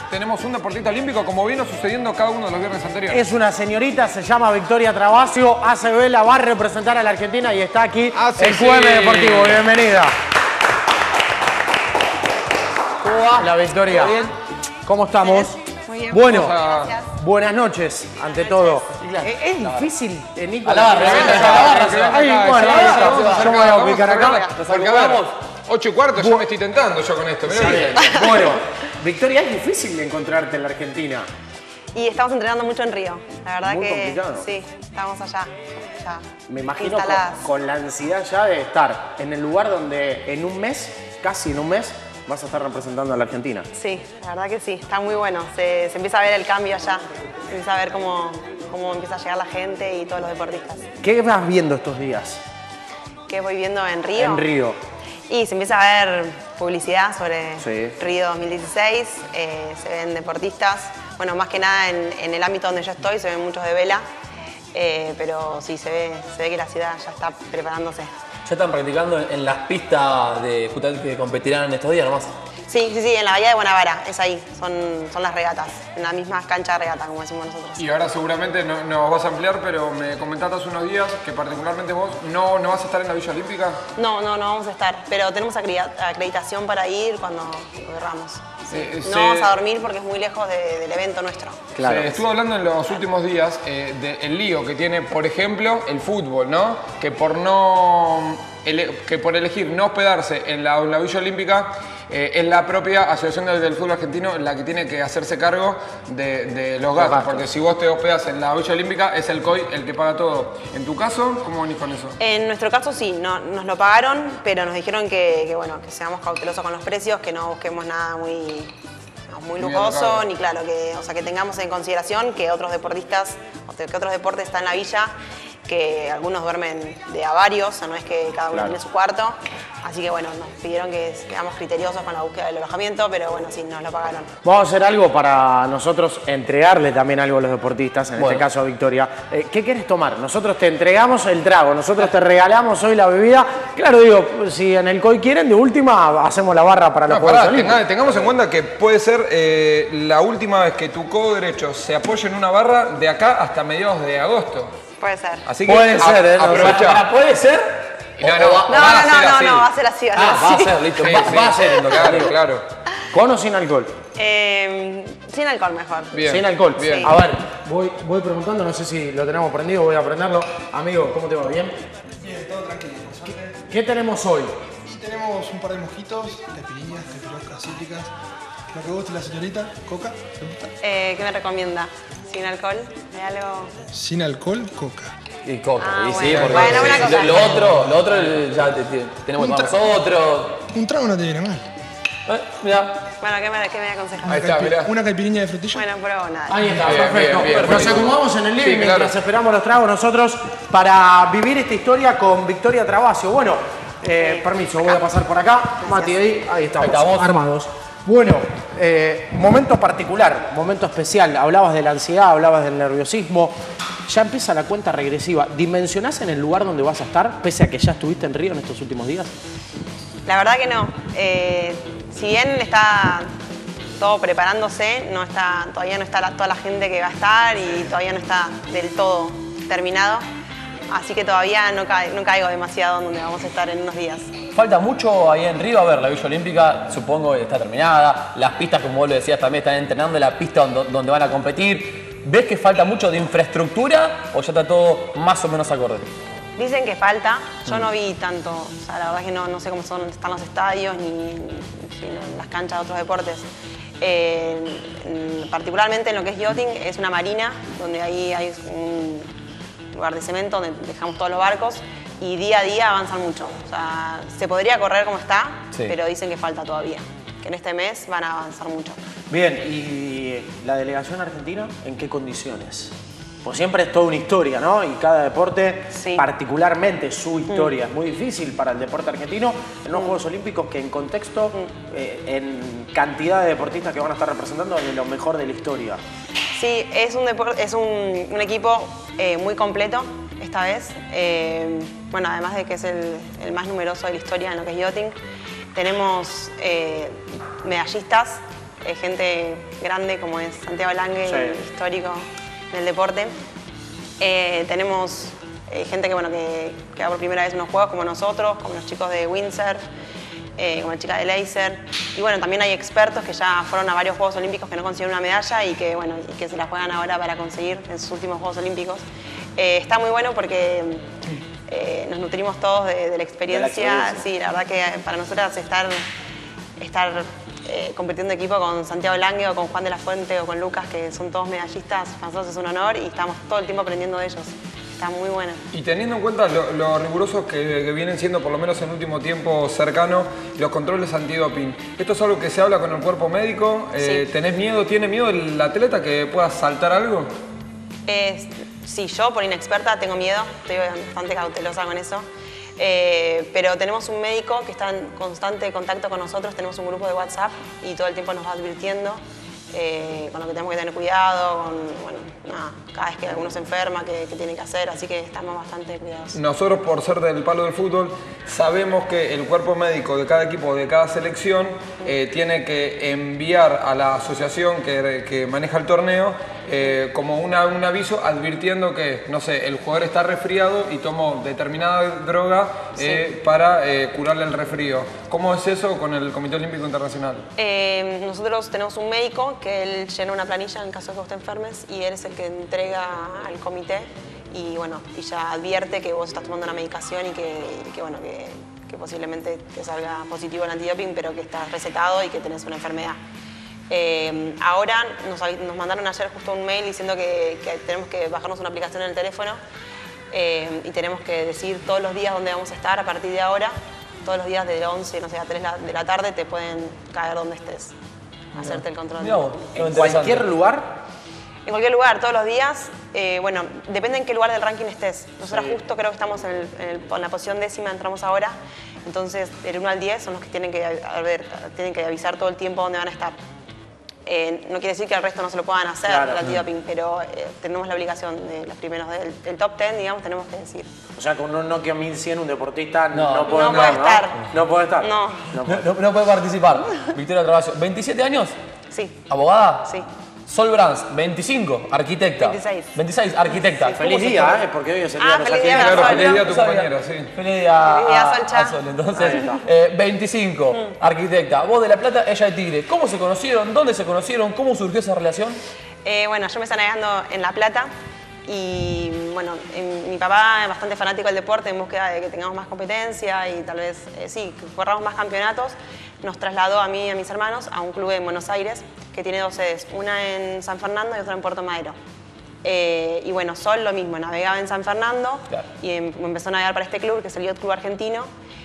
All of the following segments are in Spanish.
tenemos un deportista olímpico como vino sucediendo cada uno de los viernes anteriores. Es una señorita, se llama Victoria Travasio, hace vela, va a representar a la Argentina y está aquí en QM Deportivo. Bienvenida. ¿Cómo va? Hola, Victoria. ¿Todo bien? ¿Cómo estamos? Muy bien. Bueno, Gracias. buenas noches, ante todo. Es difícil, Nico. A la barra, yo me voy a ubicar acá. Porque, a ver, 8:15, ya me estoy tentando yo con esto. Mirá. Bueno, Victoria, es difícil encontrarte en la Argentina. Y estamos entrenando mucho en Río. La verdad Muy que complicado. sí, estamos allá. Ya Me imagino instaladas. con la ansiedad ya de estar en el lugar donde en un mes, casi en un mes, vas a estar representando a la Argentina. Sí, la verdad que sí, está muy bueno. Se empieza a ver el cambio allá. Se empieza a ver cómo empieza a llegar la gente y todos los deportistas. ¿Qué vas viendo estos días ¿Qué voy viendo en Río? en Río? Y se empieza a ver publicidad sobre Sí. Río 2016. Se ven deportistas. Bueno, más que nada en el ámbito donde yo estoy, se ven muchos de vela. Pero sí, se ve que la ciudad ya está preparándose. ¿Ya están practicando en las pistas de justamente que competirán en estos días nomás? Sí, en la bahía de Guanabara, es ahí, son las regatas, en la misma cancha de regata, como decimos nosotros. Y ahora seguramente nos vas a ampliar, pero me comentaste hace unos días que particularmente vos no vas a estar en la Villa Olímpica. No vamos a estar, pero tenemos acreditación para ir cuando querramos. No vamos a dormir porque es muy lejos del evento nuestro. Claro. Se estuvo hablando en los últimos días del lío que tiene, por ejemplo, el fútbol, ¿no? Que por elegir no hospedarse en la Villa Olímpica, es la propia Asociación del Fútbol Argentino la que tiene que hacerse cargo de los gastos. Porque si vos te hospedas en la Villa Olímpica, es el COI el que paga todo. En tu caso, ¿cómo venís con eso? En nuestro caso sí, nos lo pagaron, pero nos dijeron que seamos cautelosos con los precios, que no busquemos nada muy lujoso, alocado. ni claro, que tengamos en consideración que otros deportistas, que otros deportes están en la villa, que algunos duermen de a varios, o sea, no es que cada uno tiene su cuarto. Así que bueno, nos pidieron que seamos criteriosos con la búsqueda del alojamiento, pero bueno, sí, nos lo pagaron. Vamos a hacer algo para nosotros entregarle también algo a los deportistas, en este caso a Victoria. ¿Qué quieres tomar? Nosotros te entregamos el trago, nosotros te regalamos hoy la bebida. Claro, digo, si en el COI quieren, de última hacemos la barra para los Juegos Olímpicos. Tengamos en cuenta que puede ser la última vez que tu codo derecho se apoye en una barra de acá hasta mediados de agosto. Puede ser. Así que Puede ser, aprovecha. ¿Puede ser? No, va a ser así. Va a ser, listo. Va a ser entonces. Claro. ¿Con o sin alcohol? Sin alcohol mejor. Bien. Sin alcohol. Bien. A ver, voy preguntando, no sé si lo tenemos prendido, voy a prenderlo. Amigo, ¿cómo te va? ¿Bien? Bien, todo tranquilo. ¿Qué tenemos hoy? Y tenemos un par de mojitos, caipirinhas, caipiroscas cítricas. Lo que guste la señorita, coca, ¿te gusta? ¿Qué me recomienda? ¿Sin alcohol? ¿Hay algo? Sin alcohol, coca. Y coca. Ah, Y sí, bueno. porque Bueno, una coca. lo otro ya tenemos que tomar nosotros. Un trago no te viene mal. Mirá. Bueno, ¿qué me aconsejas? Ahí está, mirá. Una caipirinha de frutilla. Bueno, pruebo nada. Ahí está, Bien, perfecto. bien, Nos buenísimo. acomodamos en el living Sí, claro. mientras esperamos los tragos nosotros para vivir esta historia con Victoria Travasio. Bueno, permiso, voy a pasar por acá. Mati, ahí estamos, armados. Bueno, momento particular, momento especial. Hablabas de la ansiedad, hablabas del nerviosismo. Ya empieza la cuenta regresiva. ¿Dimensionás en el lugar donde vas a estar, pese a que ya estuviste en Río en estos últimos días? La verdad que no. Si bien está todo preparándose, todavía no está toda la gente que va a estar y todavía no está del todo terminado. Así que todavía no caigo demasiado en donde vamos a estar en unos días. Falta mucho ahí en Río. A ver, la Villa Olímpica supongo que está terminada. Las pistas, como vos lo decías, también están entrenando la pista donde van a competir. ¿Ves que falta mucho de infraestructura o ya está todo más o menos acorde? Dicen que falta, yo no vi tanto, o sea, la verdad es que no sé cómo están los estadios ni las canchas de otros deportes. Particularmente en lo que es yachting, es una marina donde ahí hay un lugar de cemento donde dejamos todos los barcos y día a día avanzan mucho. O sea, se podría correr como está, Sí. pero dicen que falta todavía, que en este mes van a avanzar mucho. Bien, ¿y la delegación argentina en qué condiciones? Pues siempre es toda una historia, ¿no? Y cada deporte, Sí. particularmente su historia, es muy difícil para el deporte argentino en los Juegos Olímpicos que en contexto, en cantidad de deportistas que van a estar representando, es de lo mejor de la historia. Sí, es un equipo muy completo esta vez. Bueno, además de que es el más numeroso de la historia en lo que es yachting, tenemos medallistas gente grande como es Santiago Lange, histórico en el deporte. Tenemos gente que va por primera vez en unos juegos como nosotros, como los chicos de Windsurf, como la chica de Laser. Y bueno, también hay expertos que ya fueron a varios Juegos Olímpicos que no consiguieron una medalla y que, que se la juegan ahora para conseguir en sus últimos Juegos Olímpicos. Está muy bueno porque nos nutrimos todos de la experiencia. Sí, la verdad que para nosotras estar compitiendo equipo con Santiago Lange o con Juan de la Fuente o con Lucas, que son todos medallistas, para nosotros es un honor y estamos todo el tiempo aprendiendo de ellos. Está muy buena. Y teniendo en cuenta lo rigurosos que vienen siendo, por lo menos en el último tiempo cercano, los controles antidoping, ¿esto es algo que se habla con el cuerpo médico? Sí. ¿Tenés miedo, tiene miedo el atleta que pueda saltar algo? Sí, yo por inexperta tengo miedo, estoy bastante cautelosa con eso. Pero tenemos un médico que está en constante contacto con nosotros, tenemos un grupo de WhatsApp y todo el tiempo nos va advirtiendo con lo que tenemos que tener cuidado, cada vez que alguno se enferma, qué tiene que hacer, así que estamos bastante cuidadosos. Nosotros, por ser del palo del fútbol, sabemos que el cuerpo médico de cada equipo, de cada selección, tiene que enviar a la asociación que maneja el torneo como un aviso advirtiendo que, no sé, el jugador está resfriado y tomó determinada droga para curarle el resfrío. ¿Cómo es eso con el Comité Olímpico Internacional? Nosotros tenemos un médico que él llena una planilla en caso de que vos te enfermes y él es el que entrega al comité y ya advierte que vos estás tomando una medicación y que posiblemente te salga positivo el antidoping, pero que estás recetado y que tenés una enfermedad. Ahora nos mandaron ayer justo un mail diciendo que tenemos que bajarnos una aplicación en el teléfono y tenemos que decir todos los días dónde vamos a estar a partir de ahora. Todos los días de 11, a 3 de la tarde te pueden caer donde estés, hacerte el control. ¿En cualquier lugar? En cualquier lugar, todos los días. Depende en qué lugar del ranking estés. Nosotros justo creo que estamos en la posición 10ª, entramos ahora. Entonces, del 1 al 10 son los que tienen que avisar todo el tiempo dónde van a estar. No quiere decir que al resto no se lo puedan hacer, el antidoping, pero tenemos la obligación de los primeros del top 10, digamos, tenemos que decir. O sea, con un Nokia 1100 un deportista no puede estar. No puede estar. No puede participar. Victoria Trabacio, ¿27 años? Sí. ¿Abogada? Sí. Sol Brands, 25, arquitecta. 26, arquitecta. Feliz día, porque hoy es el día de los feliz día, arquitectos. Claro, Sol, feliz día a ¿no? tu compañera, sí. Feliz día Solcha. a Sol. Entonces, 25, arquitecta. Vos de La Plata, ella de Tigre. ¿Cómo se conocieron? ¿Dónde se conocieron? ¿Cómo surgió esa relación? Yo me estaba navegando en La Plata y mi papá es bastante fanático del deporte en búsqueda de que tengamos más competencia y tal vez, que corramos más campeonatos. Nos trasladó a mí y a mis hermanos a un club en Buenos Aires que tiene 2 sedes, una en San Fernando y otra en Puerto Madero. Sol lo mismo, navegaba en San Fernando y empezó a navegar para este club, que es el Yacht Club Argentino.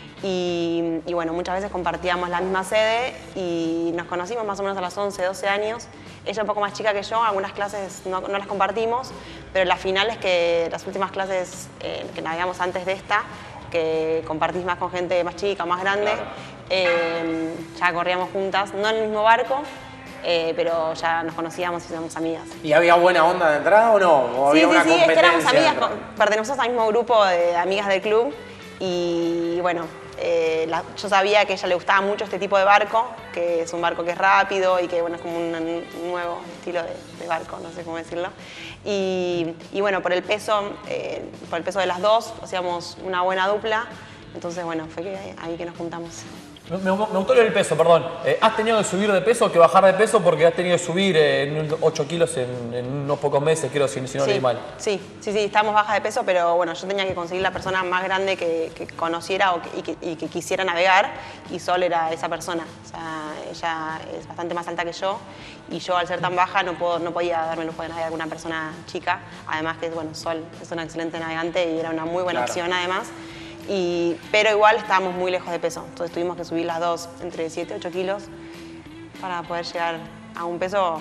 Y muchas veces compartíamos la misma sede y nos conocimos más o menos a los 11, 12 años. Ella un poco más chica que yo, algunas clases no las compartimos, pero las finales, las últimas clases que navegamos antes de esta, que compartís más con gente más chica, más grande, ya corríamos juntas, no en el mismo barco, pero ya nos conocíamos y éramos amigas. ¿Y había buena onda de entrada o no? ¿O había una es que competencia éramos amigas, dentro? pertenecemos al mismo grupo de amigas del club y yo sabía que a ella le gustaba mucho este tipo de barco, que es un barco que es rápido y que es como un nuevo estilo de barco, no sé cómo decirlo. Y por el peso de las dos, hacíamos una buena dupla, entonces fue ahí que nos juntamos. Me gustó el peso, perdón. ¿Has tenido que subir de peso o que bajar de peso porque has tenido que subir 8 kilos en unos pocos meses, creo, si no leí mal? Sí, estábamos bajas de peso, pero yo tenía que conseguir la persona más grande que conociera y que quisiera navegar, y Sol era esa persona. O sea, ella es bastante más alta que yo y yo, al ser tan baja, no podía darme el lujo de navegar con una persona chica. Además que, Sol es una excelente navegante y era una muy buena opción además. Pero igual estábamos muy lejos de peso, entonces tuvimos que subir las dos entre 7 y 8 kilos para poder llegar a un peso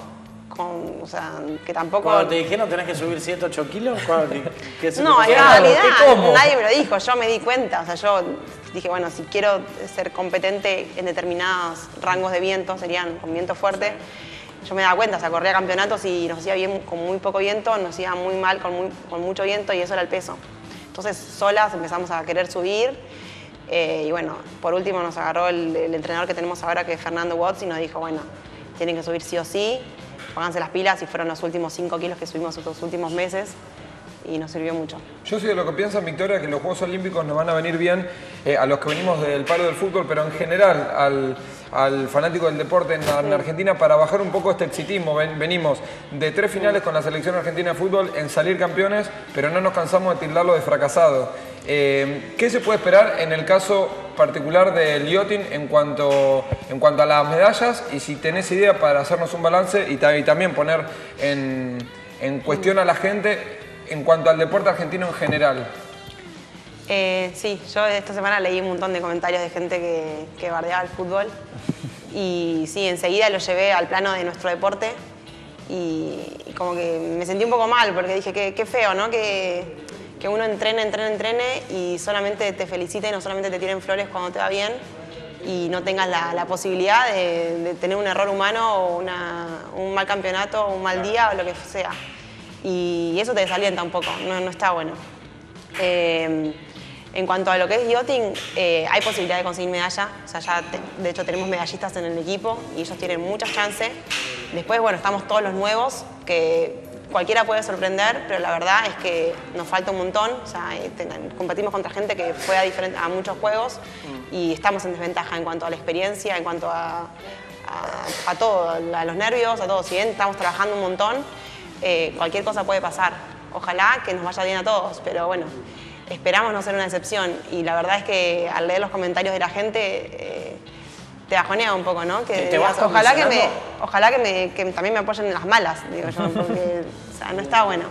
que tampoco... Cuando te dijeron tenés que subir 7 o 8 kilos, ¿qué se No, te en pasó? realidad ¿Cómo? nadie me lo dijo, yo me di cuenta, yo dije, si quiero ser competente en determinados rangos de viento, serían con viento fuerte, yo me daba cuenta, corría campeonatos y nos hacía bien con muy poco viento, nos hacía muy mal con mucho viento y eso era el peso. Entonces, solas empezamos a querer subir y por último nos agarró el entrenador que tenemos ahora, que es Fernando Watts, y nos dijo, tienen tienen que subir sí o sí, pónganse las pilas y fueron los últimos 5 kilos que subimos estos últimos meses y nos sirvió mucho. Yo soy de lo que piensa Victoria, que los Juegos Olímpicos nos van a venir bien a los que venimos del palo del fútbol, pero en general al fanático del deporte en Argentina, para bajar un poco este exitismo. Venimos de 3 finales con la selección argentina de fútbol en salir campeones, pero no nos cansamos de tildarlo de fracasado. ¿Qué se puede esperar en el caso particular del yachting en cuanto a las medallas? Y si tenés idea para hacernos un balance y también poner en cuestión a la gente en cuanto al deporte argentino en general. Sí, yo esta semana leí un montón de comentarios de gente que bardeaba el fútbol y sí, enseguida lo llevé al plano de nuestro deporte y como que me sentí un poco mal porque dije qué feo, ¿no? Que uno entrene y solamente te feliciten o solamente te tiren flores cuando te va bien y no tengas la posibilidad de tener un error humano o un mal campeonato o un mal día o lo que sea. Y eso te desalienta un poco, no está bueno. En cuanto a lo que es yachting, hay posibilidad de conseguir medalla. O sea, ya de hecho tenemos medallistas en el equipo y ellos tienen muchas chances. Después, bueno, estamos todos los nuevos, que cualquiera puede sorprender, pero la verdad es que nos falta un montón. O sea, competimos contra gente que fue a muchos juegos y estamos en desventaja en cuanto a la experiencia, en cuanto a todo, a los nervios, a todo. Si bien estamos trabajando un montón, cualquier cosa puede pasar. Ojalá que nos vaya bien a todos, pero bueno, esperamos no ser una excepción. Y la verdad es que al leer los comentarios de la gente te bajonea un poco, ¿no? Que digas, ojalá que también me apoyen en las malas, digo yo, porque o sea, no está bueno.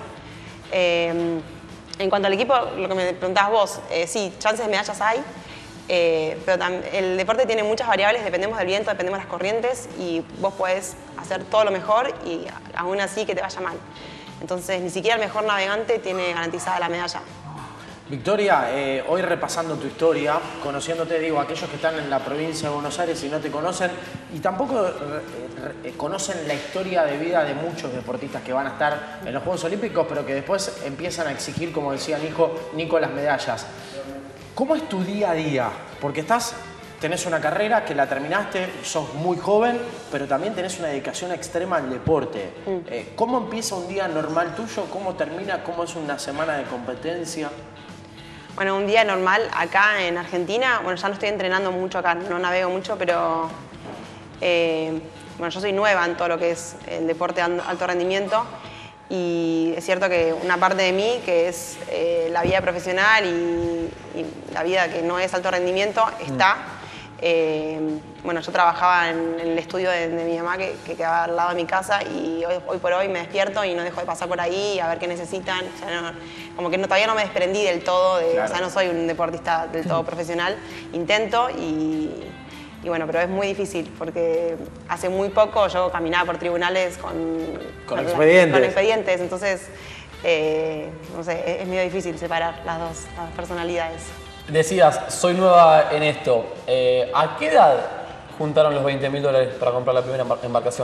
En cuanto al equipo, lo que me preguntabas vos, sí, chances de medallas hay, pero el deporte tiene muchas variables, dependemos del viento, dependemos de las corrientes y vos podés hacer todo lo mejor y aún así que te vaya mal. Entonces, ni siquiera el mejor navegante tiene garantizada la medalla. Victoria, hoy repasando tu historia, conociéndote, digo, aquellos que están en la provincia de Buenos Aires y no te conocen y tampoco conocen la historia de vida de muchos deportistas que van a estar en los Juegos Olímpicos, pero que después empiezan a exigir, como decía Nico, las medallas. ¿Cómo es tu día a día? Porque tenés una carrera que la terminaste, sos muy joven, pero también tenés una dedicación extrema al deporte. ¿Cómo empieza un día normal tuyo? ¿Cómo termina? ¿Cómo es una semana de competencia? Bueno, un día normal acá en Argentina, bueno, ya no estoy entrenando mucho acá, no navego mucho, pero bueno, yo soy nueva en todo lo que es el deporte de alto rendimiento y es cierto que una parte de mí, que es la vida profesional y la vida que no es alto rendimiento, está. Bueno, yo trabajaba en el estudio de mi mamá que quedaba al lado de mi casa y hoy por hoy me despierto y no dejo de pasar por ahí a ver qué necesitan. O sea, como que todavía no me desprendí del todo, claro. O sea, no soy un deportista del todo profesional. Intento y bueno, pero es muy difícil porque hace muy poco yo caminaba por tribunales con expedientes. Entonces, no sé, es medio difícil separar las dos personalidades. Decías, soy nueva en esto. ¿A qué edad juntaron los $20.000 para comprar la primera embarcación?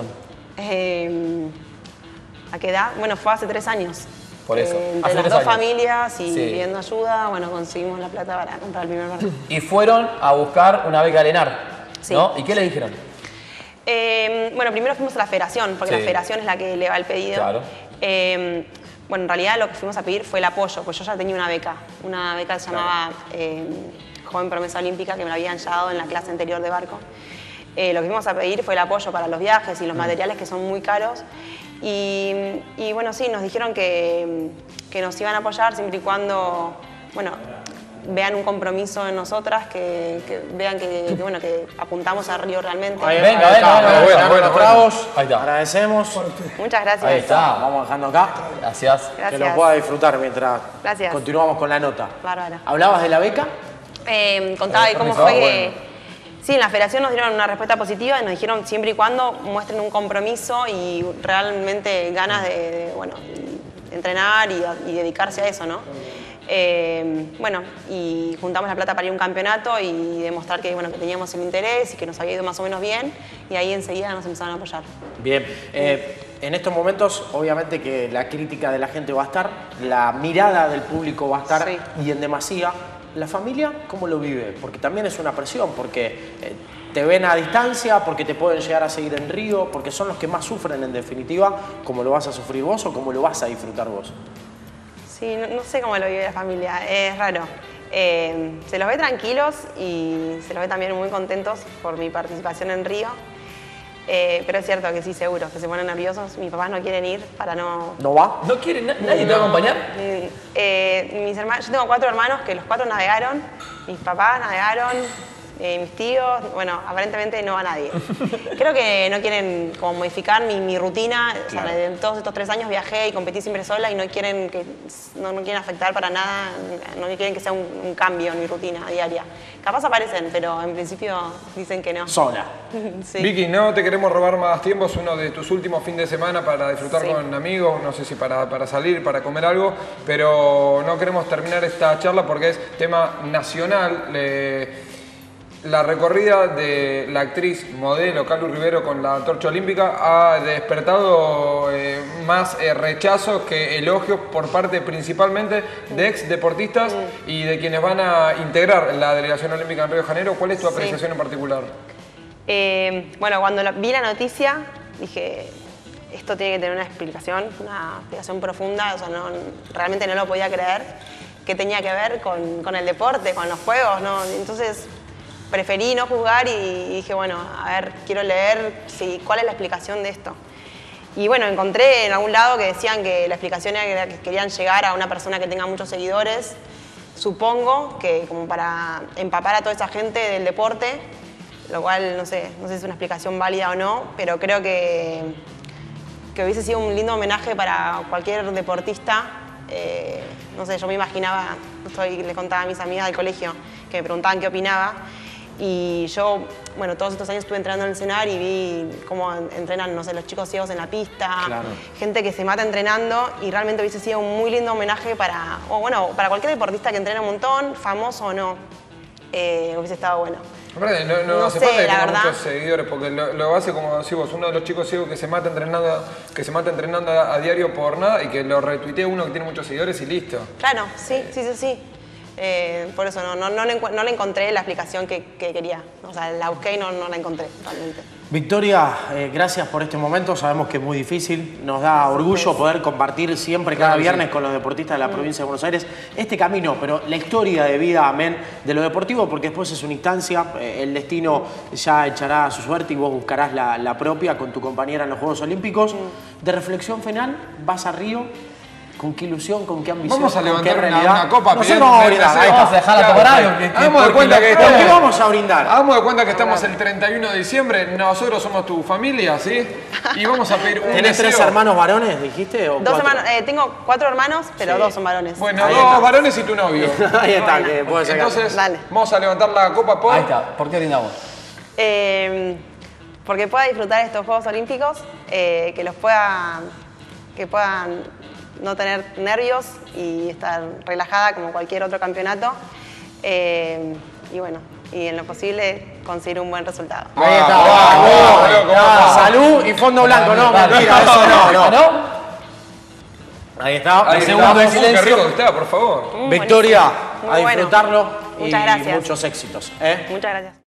¿A qué edad? Bueno, fue hace 3 años. Por eso. Entre las dos familias y pidiendo ayuda, bueno, conseguimos la plata para comprar el primer barco. Y fueron a buscar una beca de ENAR, sí. ¿no? ¿Y qué le dijeron? Bueno, primero fuimos a la federación, porque la federación es la que eleva el pedido. Claro. Bueno, en realidad lo que fuimos a pedir fue el apoyo, pues yo ya tenía una beca que se llamaba Joven Promesa Olímpica, que me la habían dado en la clase anterior de barco. Lo que fuimos a pedir fue el apoyo para los viajes y los materiales que son muy caros. Y bueno, sí, nos dijeron que nos iban a apoyar siempre y cuando, bueno, vean un compromiso en nosotras, que vean que apuntamos a Río realmente. Venga, bueno, tragos. Ahí está. Agradecemos. Muchas gracias. Ahí está. Vamos dejando acá. Gracias. Que lo pueda disfrutar mientras Gracias. continuamos con la nota. Bárbara. ¿Hablabas de la beca? Contaba de cómo fue que... Sí, en la federación nos dieron una respuesta positiva y nos dijeron siempre y cuando muestren un compromiso y realmente ganas de entrenar y dedicarse a eso, ¿no? Bueno, y juntamos la plata para ir a un campeonato y demostrar que teníamos el interés y que nos había ido más o menos bien y ahí enseguida nos empezaron a apoyar. Bien, en estos momentos obviamente que la crítica de la gente va a estar, la mirada del público va a estar y en demasía. ¿La familia cómo lo vive? Porque también es una presión, porque te ven a distancia, porque te pueden llegar a seguir en Río, porque son los que más sufren en definitiva, como lo vas a sufrir vos o como lo vas a disfrutar vos? Sí, no sé cómo lo vive la familia, es raro. Se los ve tranquilos y se los ve también muy contentos por mi participación en Río. Pero es cierto que sí, seguro, que se ponen nerviosos. Mis papás no quieren ir para no... ¿No va? ¿No quiere nadie te va a acompañar? Mis hermanos, yo tengo 4 hermanos que los 4 navegaron. Mis papás navegaron, mis tíos, bueno, aparentemente no va nadie. Creo que no quieren como modificar mi rutina. Claro. O sea, en todos estos 3 años viajé y competí siempre sola y no quieren, no quieren afectar para nada, no quieren que sea un cambio en mi rutina diaria. Capaz aparecen, pero en principio dicen que no. Sola. Sí. Vicky, no te queremos robar más tiempo, es uno de tus últimos fines de semana para disfrutar con amigos, no sé si para salir, para comer algo, pero no queremos terminar esta charla porque es tema nacional. La recorrida de la actriz modelo Calu Rivero con la antorcha olímpica ha despertado más rechazos que elogios por parte principalmente de ex deportistas y de quienes van a integrar la delegación olímpica en Río de Janeiro. ¿Cuál es tu apreciación en particular? Bueno, cuando vi la noticia dije, esto tiene que tener una explicación profunda, o sea, realmente no lo podía creer, que tenía que ver con el deporte, con los juegos, ¿no? Entonces preferí no juzgar y dije, bueno, a ver, quiero leer cuál es la explicación de esto. Y bueno, encontré en algún lado que decían que la explicación era que querían llegar a una persona que tenga muchos seguidores, supongo que como para empapar a toda esa gente del deporte, lo cual no sé si es una explicación válida o no, pero creo que hubiese sido un lindo homenaje para cualquier deportista. No sé, yo me imaginaba, le contaba a mis amigas del colegio que me preguntaban qué opinaba, y yo, bueno, todos estos años estuve entrenando en el CENAR y vi cómo entrenan, no sé, los chicos ciegos en la pista, gente que se mata entrenando, y realmente hubiese sido un muy lindo homenaje para cualquier deportista que entrena un montón, famoso o no, hubiese estado bueno. No hace falta que tenga muchos seguidores, porque lo hace, como decís vos, uno de los chicos ciegos que se mata entrenando a diario por nada y que lo retuitea uno que tiene muchos seguidores y listo. Claro, sí. Por eso no le encontré la explicación que quería. O sea, la busqué y no la encontré realmente. Victoria, gracias por este momento. Sabemos que es muy difícil. Nos da orgullo poder compartir siempre, cada viernes, con los deportistas de la provincia de Buenos Aires este camino, pero la historia de vida, amén, de lo deportivo, porque después es una instancia. El destino ya echará su suerte y vos buscarás la propia con tu compañera en los Juegos Olímpicos. De reflexión final, vas a Río. ¿Con qué ilusión, con qué ambición? Vamos a levantar una copa. Nosotros vamos a brindar. Vamos a dejarla por algo. Hagamos de cuenta que ¿Qué vamos a brindar? Hagamos de cuenta que estamos el 31 de diciembre, nosotros somos tu familia, ¿sí? Y vamos a pedir un ¿Tenés deseo. 3 hermanos varones, dijiste? ¿O 2 hermanos, tengo 4 hermanos, pero 2 son varones. Bueno, 2 varones y tu novio. Ahí está, que puede ser. Entonces, dale. vamos a levantar la copa por... Ahí está. ¿Por qué brindamos? Porque pueda disfrutar estos Juegos Olímpicos, que puedan no tener nervios y estar relajada como cualquier otro campeonato. Y bueno, y en lo posible conseguir un buen resultado. Ahí está. Salud y fondo blanco, no, mentira, eso no. Ahí está. Ahí segundo en silencio. Qué rico que está, por favor. Victoria, Buenísimo. a disfrutarlo Muchas y gracias. muchos éxitos. Muchas gracias.